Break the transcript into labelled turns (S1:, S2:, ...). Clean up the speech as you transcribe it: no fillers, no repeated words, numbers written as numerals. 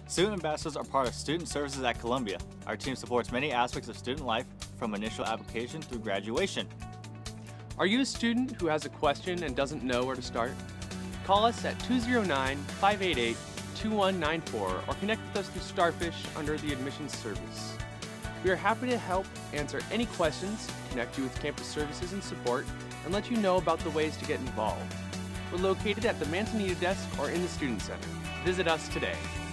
S1: Student ambassadors are part of student services at Columbia. Our team supports many aspects of student life, from initial application through graduation.
S2: Are you a student who has a question and doesn't know where to start? Call us at 209-588-2194 or connect with us through Starfish under the admissions service. We are happy to help answer any questions, connect you with campus services and support, and let you know about the ways to get involved. We're located at the Manzanita desk or in the Student Center. Visit us today.